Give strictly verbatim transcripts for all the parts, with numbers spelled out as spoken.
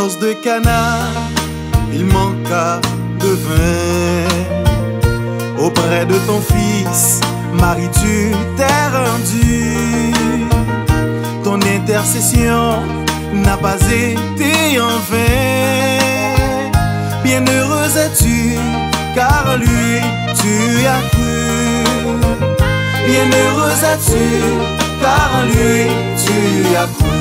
noces de Cana, il manqua de vin. Auprès de ton fils, Marie, tu t'es rendu. Ton intercession n'a pas été en vain. Bienheureuse es-tu, car en lui tu as cru. Bienheureuse es-tu, car en lui tu as cru.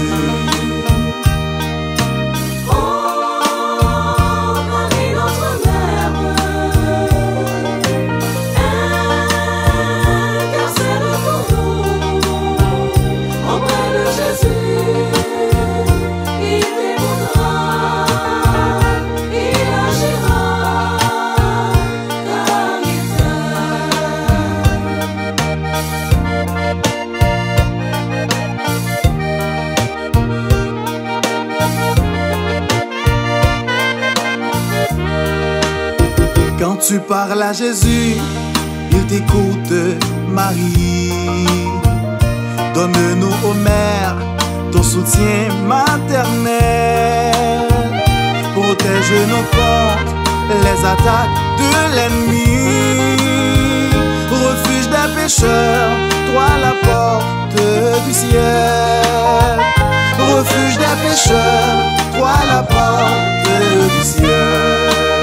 Quand tu parles à Jésus, il t'écoute, Marie. Donne-nous, ô Mère, ton soutien maternel. Protège nos contre les attaques de l'ennemi. Refuge des pécheurs, toi la porte du ciel. Refuge des pécheurs, toi la porte du ciel.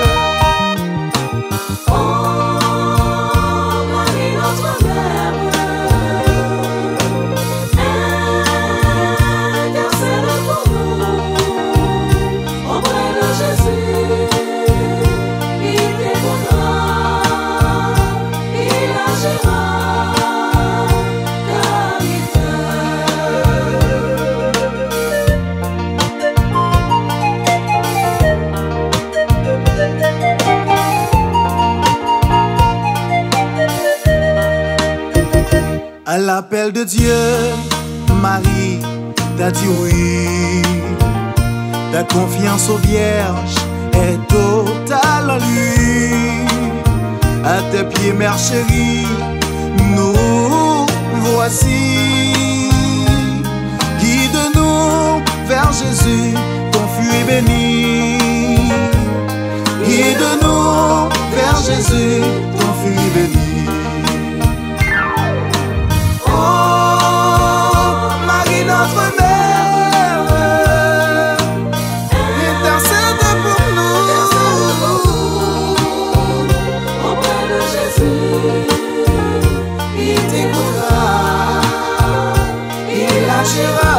À l'appel de Dieu, Marie t'a dit oui. Ta confiance aux vierges est totale en lui. À tes pieds, mère chérie, nous voici. Guide-nous vers Jésus, ton fruit béni. Guide-nous vers Jésus, ton fruit béni. Notre mère, intercède pour nous. Auprès de Jésus, il t'écoutera, il lâchera.